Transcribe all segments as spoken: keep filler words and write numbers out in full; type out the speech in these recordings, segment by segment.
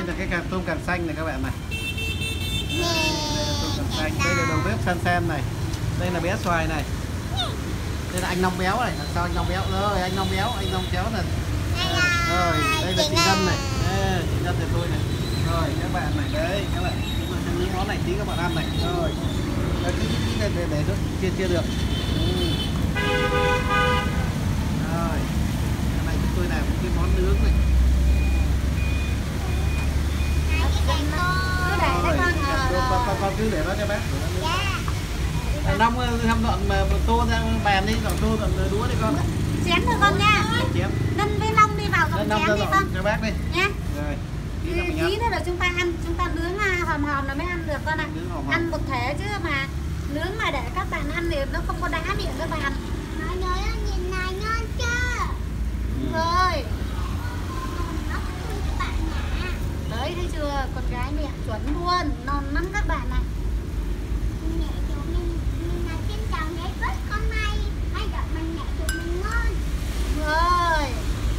là cái càng tôm càng xanh này các bạn này. Đây là tôm càng xanh, đây là đầu bếp san san này. Đây là bé xoài này. Đây là anh Long béo này, sao anh Long béo rồi, anh Long béo, anh Long béo là rồi, đây là chị Ngân này. Đây, chị Ngân thì tôi này. Rồi các bạn này, đây các bạn, chúng ta xem những món này tí các bạn ăn này. Rồi. Đây, cái cái để để chia chia được. Ừ. Rồi. Cái này chúng tôi làm cái món nướng này. Rồi, con, con, con cứ để nó cho bác. Long hâm dọn mà tô ra bàn đi, dọn tô dọn đũa đi con. Chén thôi con nha. Chén. Ngân với Long đi vào dọn chén đi con. Cho bác đi. Nha. Rồi. Tí nữa là chúng ta ăn, chúng ta nướng hòm hòm là mới ăn được con ạ. À. Ăn một thể chứ mà nướng mà để các bạn ăn thì nó không có đá miệng các bạn. Mọi người ơi, nhìn này ngon chưa? Ừ. Rồi. Đấy thấy chưa, con gái mẹ chuẩn luôn, non lắm các bạn này. Mẹ chủ mình, mình là trên chào nhảy vớt con này, hay gọi mình mẹ chủ mình ngon. Rồi.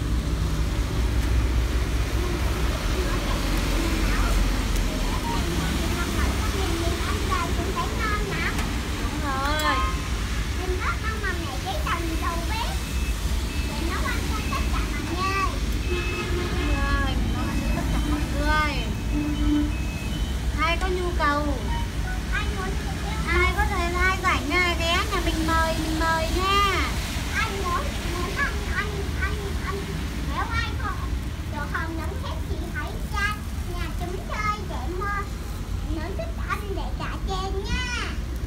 Nhu cầu ai có thời gian rảnh ghé nhà mình mời mình mời nha. Anh muốn muốn ăn ăn ăn ăn nếu ai không đồ hồng nấm hết thì hãy ra nhà chúng chơi để mua nướng thức ăn để trả tiền nha.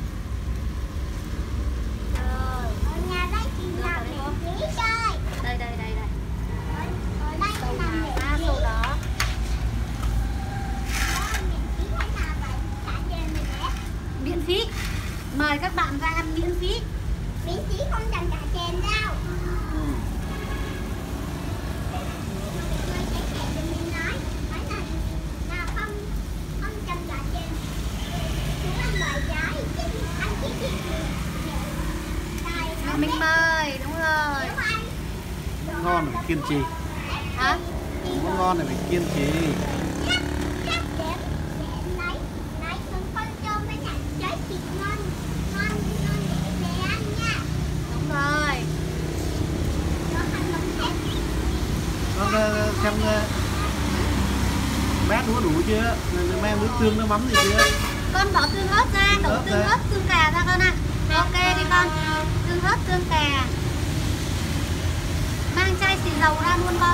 Rồi ở nhà đây thì làm miễn phí chơi. Đây đây đây đây. Ở, ở đây thì làm miễn phí. Số đó. Miễn phí. Mời các bạn ra ăn miễn phí. Miễn phí không cần trả tiền đâu. Ừ. Người trẻ trẻ thì mình nói nói là nào không không cần trả tiền. Chúng ăn bài trái chứ ăn cái gì Nhà mình mời, đúng rồi. Ngon phải kiên trì. Hả? Món ngon này phải kiên trì. Xem bát đũa đủ chưa? Mang nước tương nước mắm gì chưa? Con bỏ tương ớt ra, đổ tương ớt, tương cà ra con ạ. À. Ok đi con. Tương ớt, tương cà. Mang chai xì dầu ra luôn con.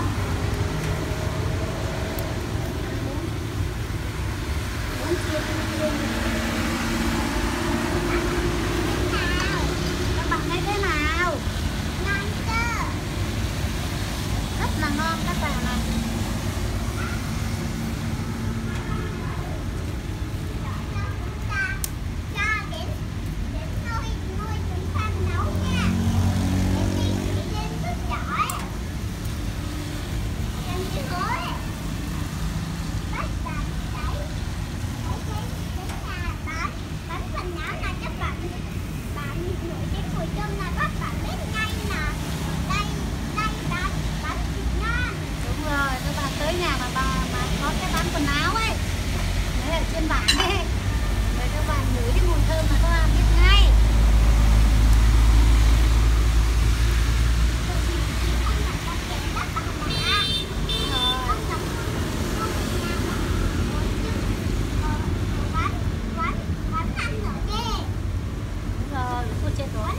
Các bạn thấy thế nào? Ngon chưa? Rất là ngon các bạn này. Tới nhà mà bà mà có cái bán quần áo ấy, đấy ở trên bảng ấy, để các bạn ngửi cái mùi thơm mà các bạn biết ngay. Đúng rồi, cô chết rồi.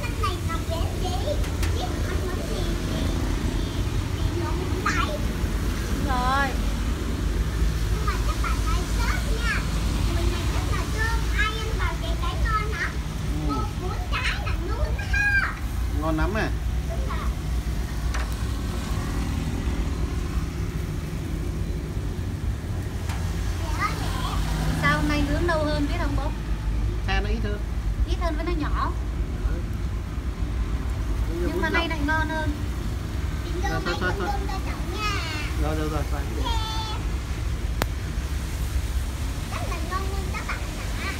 Rồi. Nhưng mà các bạn hãy sớt nha. Mình này rất là thơm. Ai ăn vào cái cái ngon hả? Ừ. Một bốn trái là luôn ha. Ngon lắm à. Đúng rồi. Sao hôm nay nướng lâu hơn biết không bố? Than nó ít hơn. Ít hơn với nó nhỏ. Ừ. Nhưng mà nay lại ngon hơn. Rồi, thôi, thôi, thôi. Rồi, rồi, rồi, phải. Rất là ngon luôn các bạn ạ.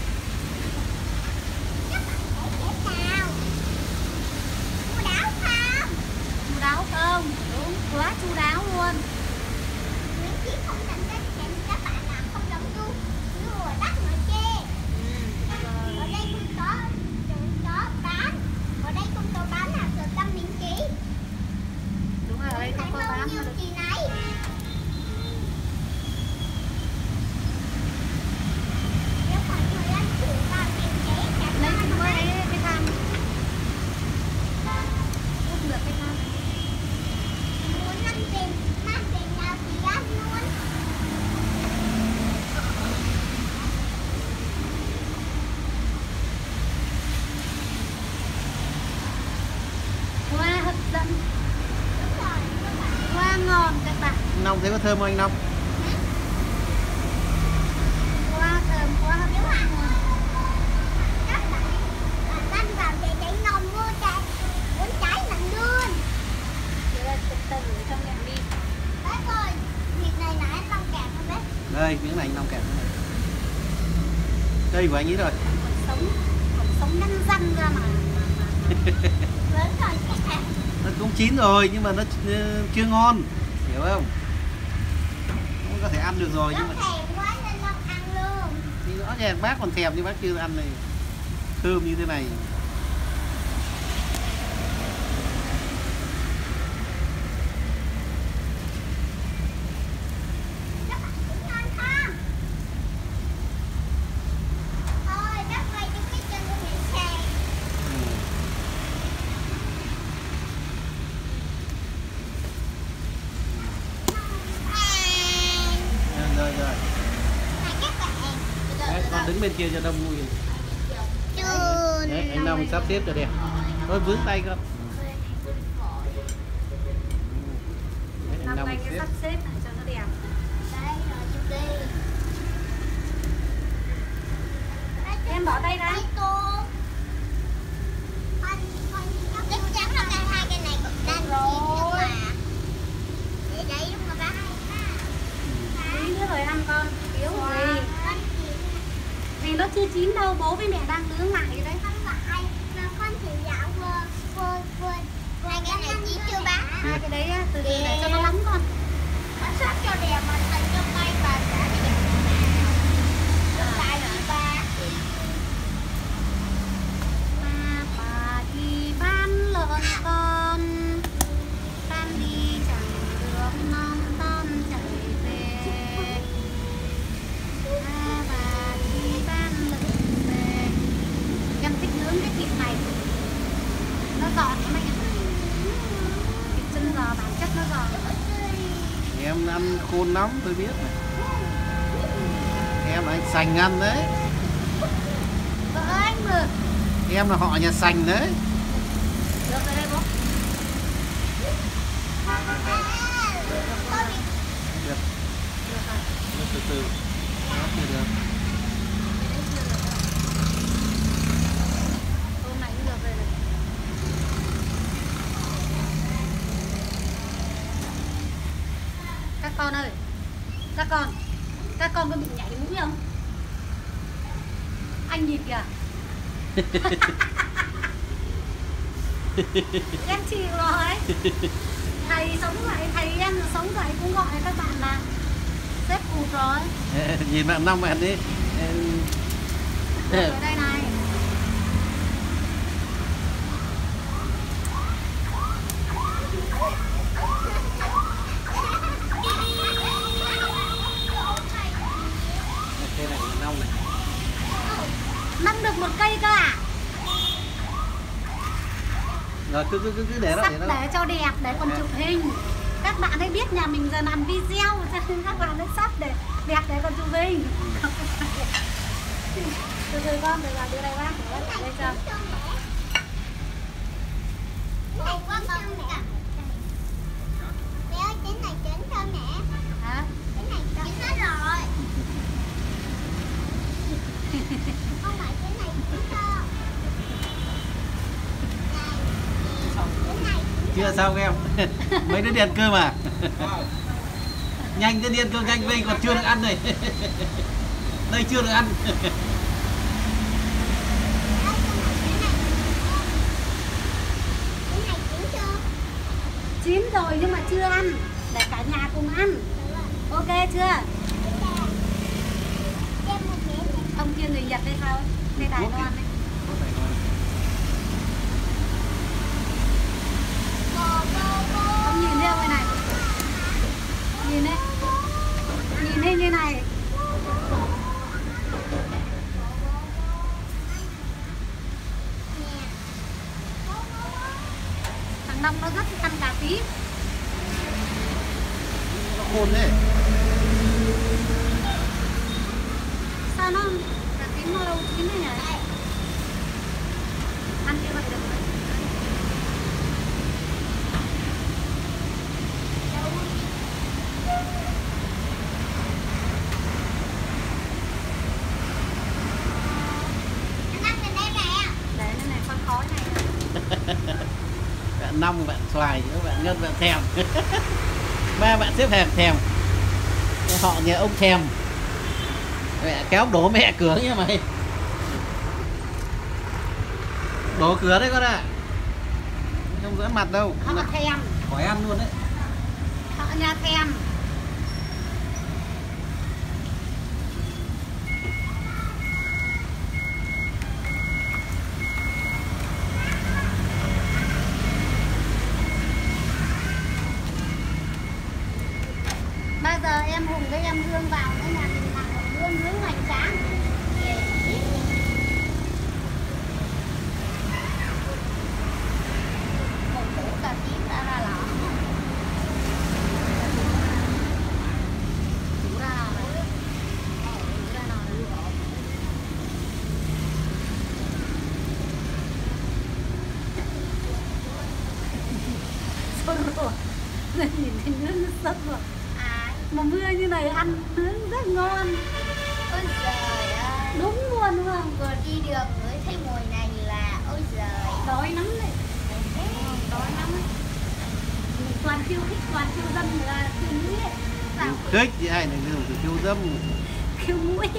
Các bạn thấy thế nào? Chu đáo không? Chu đáo không? Đúng, quá chu đáo luôn. Miễn phí không cần đến tiền các bạn có thơm không anh Long? Quá thơm quá hấp dẫn luôn. Các bạn ăn vào để cháy nồng luôn, cháy muốn cháy lạnh luôn. Chị ơi, từ từ trong miệng đi. Bác ơi, việc này là anh Long kẹp không bác? Đây, miếng này anh Long kẹp cái này. Đây của anh ấy rồi. Còn sống, còn sống nhăn răng ra mà. Lớn rồi kẹp. Nó cũng chín rồi nhưng mà nó chưa ngon, hiểu không? Không có thể ăn được rồi Nó nhưng mà thèm quá nên Long ăn luôn. thì rõ ràng bác còn thèm nhưng bác chưa ăn này. Thơm như thế này. Các bạn cũng ngon không? Thôi, bác quay cho cái chân của mình xem. Ừ. À, Rồi rồi. này các bạn. Đấy, con đứng bên kia cho đông vui. Chùn. Đấy, anh Long sắp xếp cho đẹp. Thôi vướng tay con. Đấy, anh Năm Long nay cái xếp. sắp xếp này cho nó đẹp. Đây rồi, chụp đi. Em bỏ tay ra. Đây cô. Con, con chắc chắn là cái hai cái này cũng đang chín nhưng mà để đấy lúc mà bác Tí nữa rồi ăn con. Yếu gì? con chỉ Vì nó chưa chín đâu, bố với mẹ đang nướng lại đấy. không phải mà con chỉ dạo vừa vừa vừa hai cái này chín chưa bác? Hai cái đấy á, từ từ để cho nó nóng con. Bác sắc cho đẹp mà thành trong tay bà đã đẹp. Tại vì bà Ba bà thì bán lợn con, tan đi chẳng được non tan chạy về. Ba bà thì bán lợn về. Em thích nướng cái thịt này, nó giòn lắm anh ạ. Thịt chân giò bản chất nó giòn. Em ăn khôn lắm tôi biết này. Em là anh Sành ăn đấy. Vợ anh mượn. Em là họ nhà Sành đấy. Được rồi đây bố. Được. Được rồi. Nó từ từ. Đó thì được. Hôm nay cũng được rồi này. Các con ơi, các con, các con có bị nhảy mũi không? Anh nhìn kìa. Em chịu rồi. Thầy sống vậy, thầy em là sống vậy cũng gọi các bạn là xếp cụt rồi. Nhìn bạn Long bạn đi. Ở đây này. Cái này là Long này. Nâng được một cây cơ à? Rồi cứ cứ cứ cứ để đó Sắp để đó. để cho đẹp, để còn chụp hình. Các bạn ấy biết nhà mình giờ làm video cho nên các bạn ấy sắp để đẹp để còn chụp hình. Từ từ con, từ từ đưa đây bác, để bác đây cho. này quá bông mẹ. Mẹ ơi, cái này chín cho mẹ. Hả? Cái này chín hết rồi. Không phải cái này chín cho. Cái này Chưa xong em. Mấy đứa điền cơm à? Nhanh đứa điền cơm nhanh về còn chưa được ăn này. Đây chưa được ăn. Chín rồi nhưng mà chưa ăn. Để cả nhà cùng ăn. Ok chưa? Ông kia người Nhật hay sao? Hay Đài Loan ấy. Ông nhìn thấy ông này này. Nhìn đấy. Nhìn thấy như này. Thằng Đông nó rất ăn cà tím. Nó khôn đấy. Sao nó cà tím nó đâu chín thế nhỉ? năm bạn xoài, các bạn Ngân bạn thèm. Ba bạn xếp hàng thèm. Họ nhà ông thèm. Mẹ kéo đổ mẹ cửa nha mày. Đổ cửa đấy con ạ. Không rửa mặt đâu. Họ mà thèm. Khỏi ăn luôn đấy. Họ nhà thèm. Bây giờ em Hùng với em Hương vào cái nhà mình làm một bữa nướng hoành tráng. Một củ cà tím đã ra lỏ. Củ ra nào đấy. Củ ra nào đấy. Sốt rồi. Nhìn thấy nước nó sốt rồi. Mà mưa như này ăn nướng rất ngon. Ôi giời ơi. Đúng luôn đúng không? Vừa đi đường mới thấy mùi này là ôi giời. Đói lắm đấy. Đói lắm ấy. Toàn chiêu thích, toàn chiêu dâm là chiêu mũi ấy. Sao? Thích gì ai này dùng từ chiêu dâm. Chiêu mũi.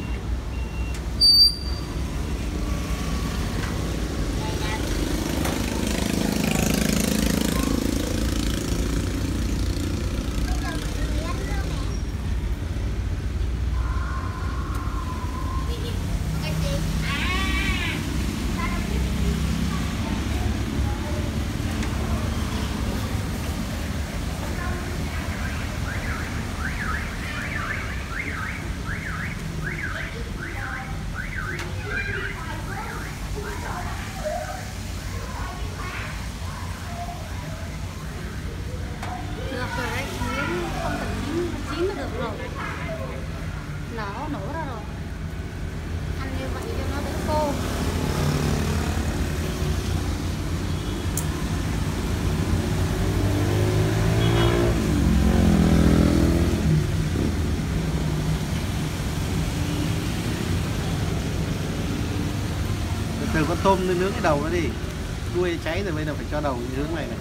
Được rồi đấy, miếng không cần chín, chín là được rồi. Nó nổ ra rồi. Ăn như vậy cho nó đỡ khô. Từ từ con tôm lên nướng cái đầu nó đi. Đuôi cháy rồi bây giờ phải cho đầu nướng này này.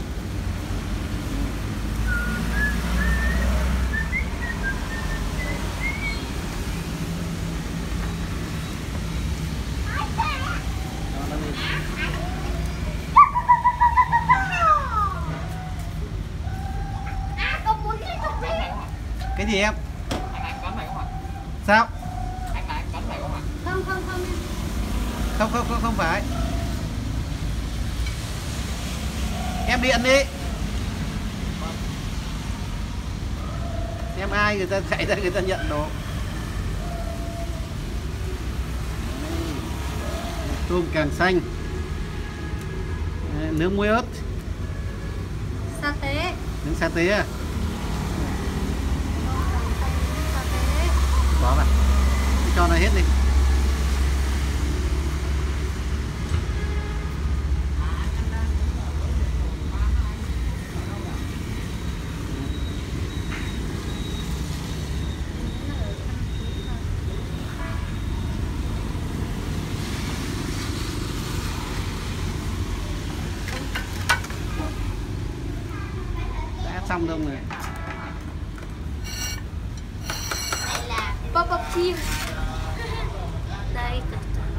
À, con muốn cái cục này. Cái gì em? Anh ăn cánh này không ạ? Sao? Anh ăn cánh này không ạ? Không không không em. Không không không không phải. Em điện đi. Em ai người ta chạy ra người ta nhận đồ. Tôm càng xanh. Nướng muối ớt. Sa tế. Nướng sa tế à? Sa tế. Bỏ vào. Cho nó hết đi. Đã xong đâu rồi. Đây là Bắp bắp chim. Đây.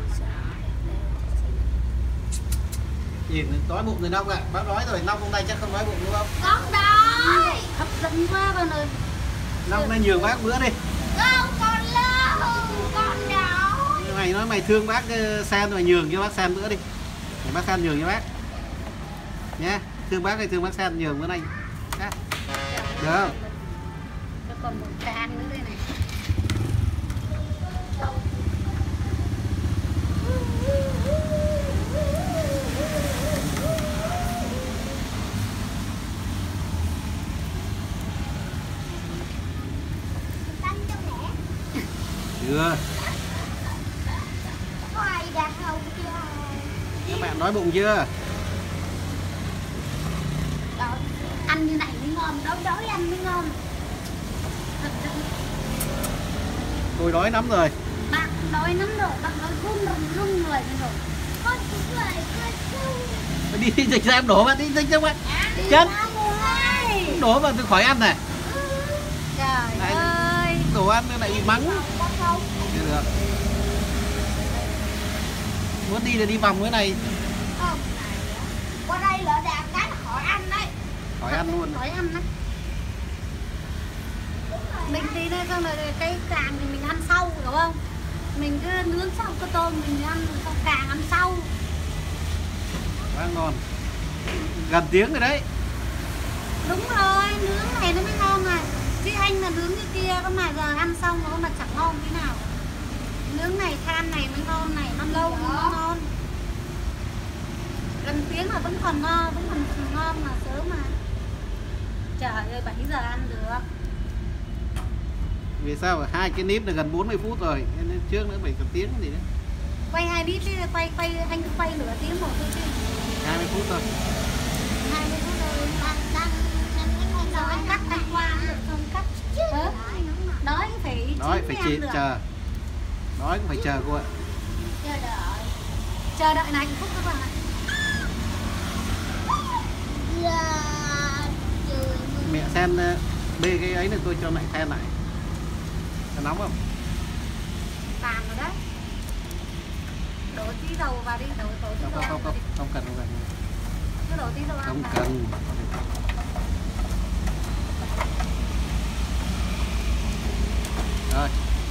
Nhìn đói bụng rồi Nông ạ. Bác đói rồi, Nông hôm nay chắc không đói bụng đúng không? con đói. Hấp dẫn quá bà ơi. Nông nên nhường bác bữa đi. Không, con lâu, con đói. Mày nói mày thương bác San mày nhường cho bác San bữa đi. Để bác San nhường cho bác. Nhé, thương bác hay thương bác San nhường bữa nay. Được không? Cho còn một can nữa đây này. Canh cho mẹ. Chưa. Khoai đã hầu chưa? Các bạn đói bụng chưa? Đó, ăn như này mới ngon, đói đói ăn mới ngon. Tôi đói lắm rồi. Bạn đói lắm rồi, bạn đói run run run người lên rồi. Con cũng vậy, con cũng Đi dịch ra em đổ vào, đi dịch ra ngoài. Chân. Đổ vào tôi khỏi ăn này. Trời Này, ơi. đồ ăn lại bị mắng. Chưa được. Muốn đi thì đi vòng cái này. Không. Qua đây lỡ đạp cái là khỏi ăn đấy. Khỏi ăn luôn. Khỏi ăn đấy. Mình đi đây xong rồi cái càng thì mình ăn sau, hiểu không? Mình cứ nướng xong cái tôm mình ăn, xong càng ăn sau. Quá ngon. Gần tiếng rồi đấy. Đúng rồi, nướng này nó mới ngon này. Chứ anh mà nướng cái kia có mà giờ ăn xong nó mà chẳng ngon thế nào. Nướng này than này mới ngon này, nó lâu nó ngon. Gần tiếng mà vẫn còn ngon, vẫn còn ngon mà sớm mà. Trời ơi, bảy giờ ăn được. Vì sao hai cái níp là gần bốn mươi phút rồi, nên trước nữa phải cả tiếng gì nữa. Quay hai đi chứ, quay quay anh cứ quay nửa tiếng một thôi chứ. hai mươi phút thôi. hai mươi phút rồi. Đang đang đang Giờ anh cắt anh qua ăn được không cắt. Hả? Đói phải Đói chín phải mới chị ăn được. chờ. Đói cũng phải chờ cô ạ. chờ đợi. Chờ đợi là hạnh phúc các bạn ạ. Là trời Mẹ xem uh, bê cái ấy này tôi cho mẹ xem lại. Có nóng không? Vàng rồi đấy. Đổ tí dầu vào đi, đổ đổ tí Không dầu không không vào không, đi. không cần không cần. Cứ đổ tí dầu ăn Không vào. cần. Rồi.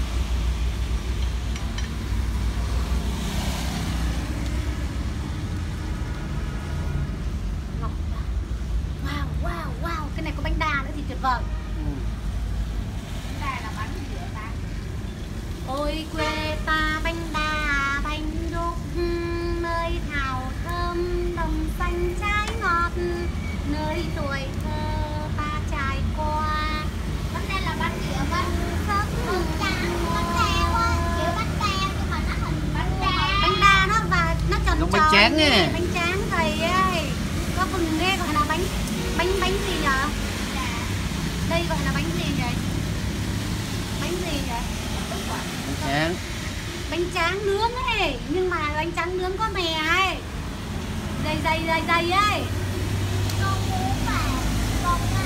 Ngọt. Wow, wow, wow, cái này có bánh đa nữa thì tuyệt vời. Ừ. đây là bánh gì vậy ta? Ôi quê ta bánh đa, bánh đúc, nơi thảo thơm, đồng xanh trái ngọt, nơi tuổi thơ ta trải qua. Bánh đây là bánh gì vậy? Bánh Giấc bánh tráng, bánh teo á, kiểu bánh teo nhưng mà nó hình bánh đa. bánh đa nó và nó tròn Giống tròn bánh tráng như ấy. bánh tráng thầy ơi. Có phần ghê gọi là bánh bánh bánh gì nhở? Đây gọi là bánh gì vậy? Bánh gì vậy? Bánh tráng. Bánh tráng nướng ấy, nhưng mà bánh tráng nướng có mè ấy. Dày dày dày dày ấy. Con muốn mà con á.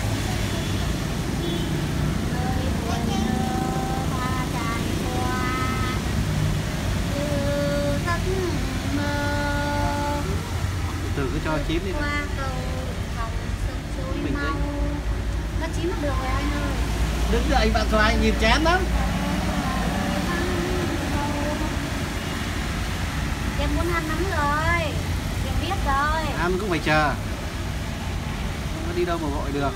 Nơi tuổi thơ ta trải qua, từ giấc mơ Từ cứ cho chín đi. qua cầu hồng sực sôi Bình mau. tĩnh. Nó chín mất được rồi anh ơi. Đứng dậy bạn xoài nhìn chán lắm. Em muốn ăn lắm rồi, em biết rồi. Ăn cũng phải chờ. Không có đi đâu mà vội được.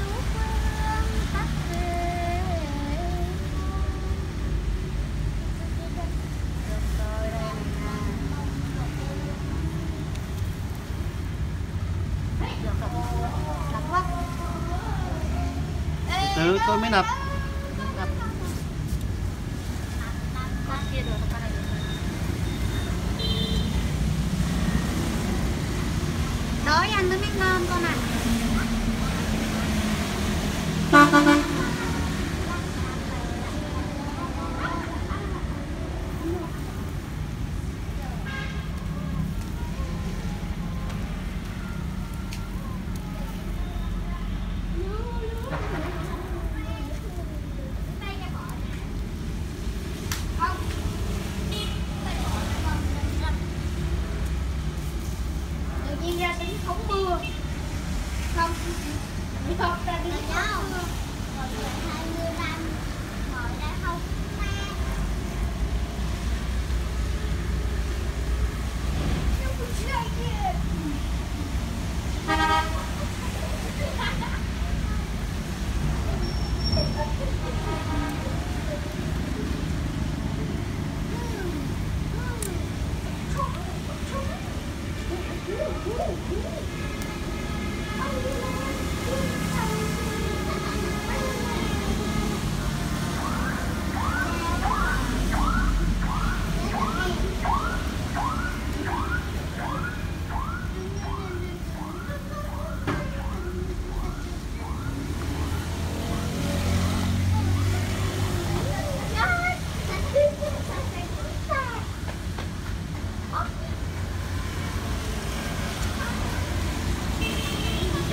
Từ tôi mới nập. Đói ăn mới biết ngon con ạ. Tự nhiên ra tính không mưa.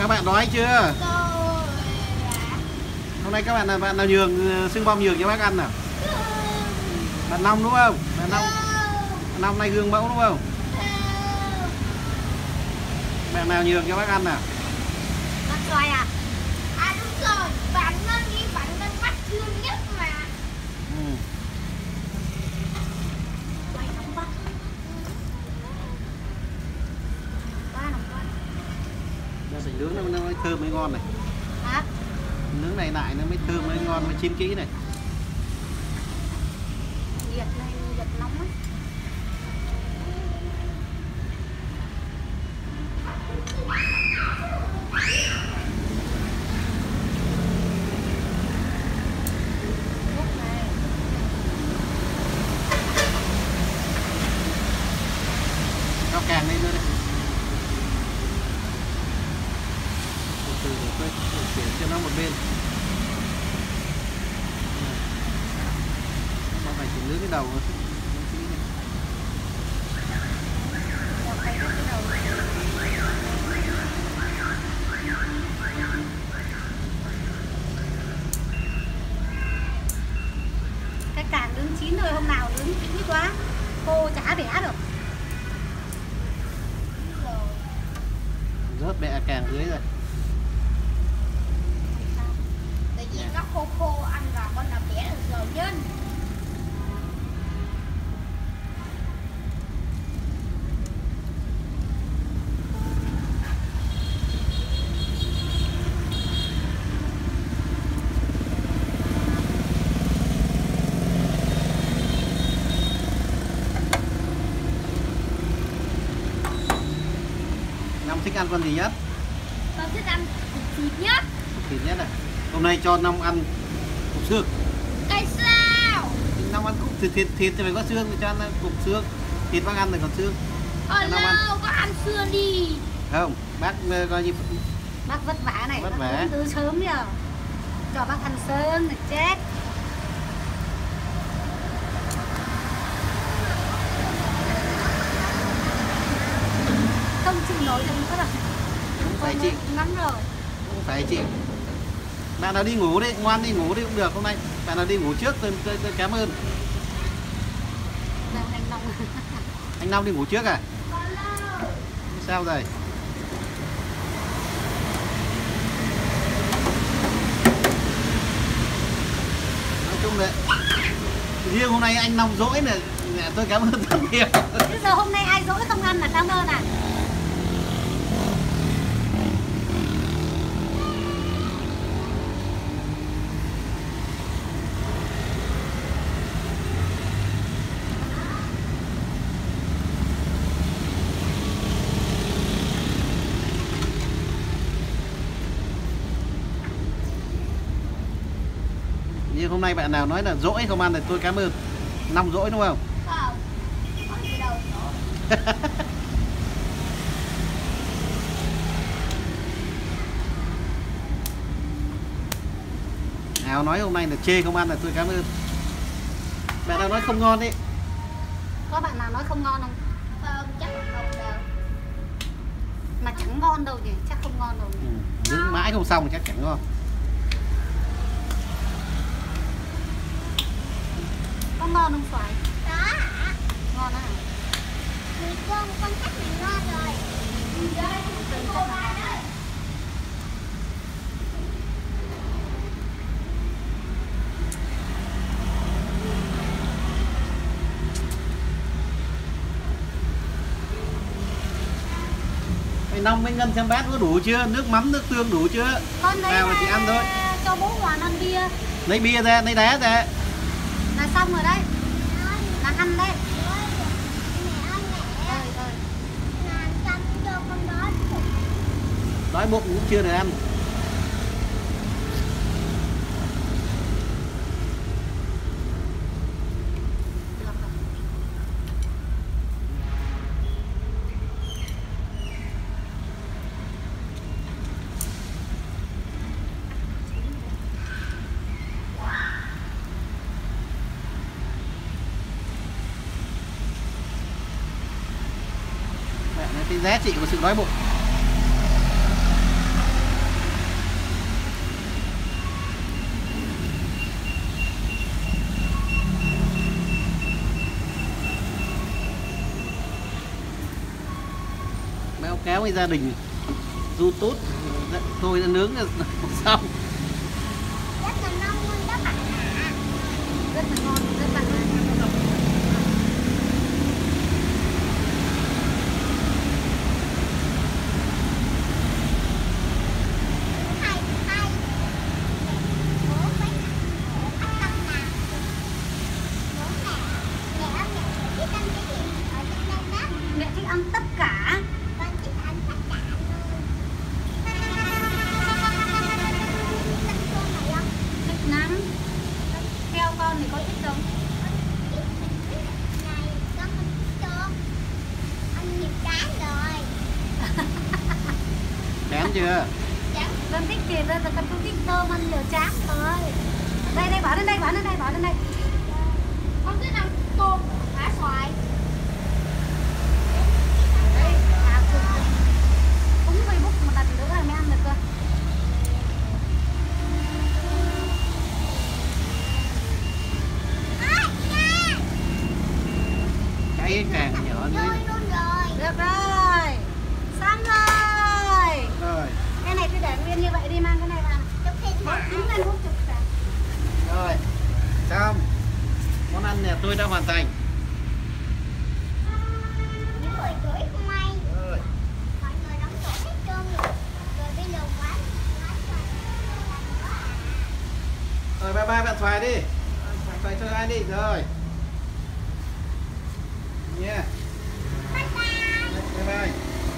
Các bạn đói chưa? Hôm nay các bạn là bạn nào nhường xương bom nhường cho bác ăn nào? Bạn Long đúng không? Bạn Long, bạn Long này gương mẫu đúng không? Bạn nào nhường cho bác ăn nào? Bác xoay à? À đúng rồi, bạn nên đi bạn nên bắt thương nhất mà. Ừ. Xoay nóng quá. Quá nóng quá. Nó phải nướng nó, nó mới thơm mới ngon này. Hả? Nướng này lại nó mới thơm mới ngon, mới chín kỹ này. Nhiệt này, nhiệt nóng á. Lúc này. Cho càng lên nữa đây. Từ từ để tôi chuyển cho nó một bên. Nó phải chỉ nướng cái đầu thôi. Đọc cái cái đầu. Cái càng nướng chín rồi, hôm nào nướng kỹ quá khô chả bẻ được. Rớt bẹ càng dưới rồi. Tại vì nó khô khô ăn vào con nào bẻ được rồi nhân. Năm thích ăn con gì nhất? Con thích ăn cục thịt nhất. Cục thịt nhất này. Hôm nay cho Năm ăn cục xương. Tại sao? Năm ăn cục thịt thịt thịt thì phải có xương, thì cho ăn cục xương. Thịt bác ăn thì còn xương. Ờ Năm ăn. lâu, có ăn xương đi. Không, bác coi như Bác vất vả này, Vất bác vả. uống từ sớm nhờ. Cho bác ăn sớm thì chết. Không chịu nổi được nữa rồi. cũng phải chịu, Ngắn rồi. cũng phải chịu. Bạn nào đi ngủ đi, ngoan đi ngủ đi cũng được hôm nay. Bạn nào đi ngủ trước tôi, tôi, tôi cảm ơn. Đang anh Long. Anh Long đi ngủ trước à? Sao rồi? Nói chung là riêng hôm nay anh Long dỗi này, tôi cảm ơn rất nhiều. Bây giờ hôm nay ai dỗi không ăn là cảm ơn à? Nhưng hôm nay bạn nào nói là dỗi không ăn thì tôi cảm ơn. Năm dỗi đúng không? Không. Con từ đầu rồi. Nào nói hôm nay là chê không ăn là tôi cảm ơn. Bạn nào nói không ngon đi. Có bạn nào nói không ngon không? Không, chắc là không đâu. Mà chẳng ngon đâu nhỉ, chắc không ngon đâu. Ừ, nướng mãi không xong chắc chẳng ngon. Có ngon không Xoài? Đó hả? Ngon á hả? Thì con, con chắc mình ngon rồi. Đây, cô ba đây. Mày Long với Ngân xem bát có đủ chưa? Nước mắm, nước tương đủ chưa? Con đấy Nào mà chị ăn thôi. cho bố Hoàn ăn bia Lấy bia ra, lấy đá ra. là xong rồi đấy. Là ăn đấy. Mẹ ơi mẹ. Ơi ơi. Làm chăm cho con đó. Đói bụng cũng chưa được ăn. Được rồi. Mẹ nói cái giá trị của sự đói bụng. kéo với gia đình YouTube tôi đã nướng là xong. Rất là ngon luôn đó bạn ạ. Rất là ngon, rất là ngon. Hay hay. Bố với bố ăn canh nè. Bố nè. Mẹ ơi mẹ thích ăn cái gì ở trong đây đó? Mẹ thích ăn tất cả. Con thích ăn tất cả luôn. Thích ăn cơm này không? Thích lắm. Theo con thì có thích không? Này con không thích cơm. Ăn nhiều cái rồi. Chán chưa? Con thích thì ra là con không thích tôm, ăn nhiều chán thôi. Đây đây bỏ lên đây, bỏ lên đây, bỏ lên đây. Con thích ăn tôm thả xoài. Đây, à, chụp cúng Facebook một lần nữa là mới ăn được cơ. Cái càng nhỏ nữa. Rồi luôn rồi. Được rồi. Xong rồi. Rồi. Cái này cứ để nguyên như vậy đi, mang cái này vào. Chụp hình Bỏ hả? đứng lên hút chụp cả. Rồi. Xong. Món ăn nhà tôi đã hoàn thành. Những người cưới không may. Rồi. Mọi người đóng tổ hết trơn rồi. Rồi bây giờ quán quán xoài làm nữa à? Rồi bye bye bạn Xoài đi. Bạn Xoài cho ai đi. Rồi. Nha. Bye bye. Bye bye.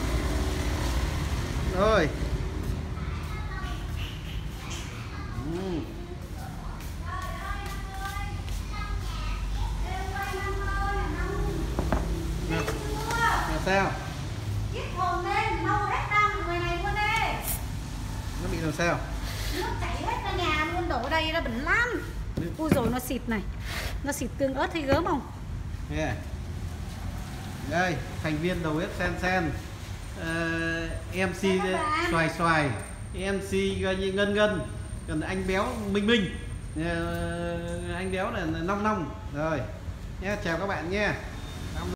Rồi. Ừ. Nào. Nào sao? Ít hồn lên, mau hết răng người này luôn đi. Nó bị làm sao? Nước chảy hết ra nhà luôn, đổ ở đây nó bẩn lắm. Ui rồi nó xịt này. Nó xịt tương ớt thấy gớm không? Nghe. Đây, thành viên đầu bếp Sen Sen. Ờ, em xê Xoài Xoài, em xê coi như Ngân Ngân, còn anh béo Minh Minh. Ờ, anh béo là Nong Nong. Rồi. Nhé, chào các bạn nha.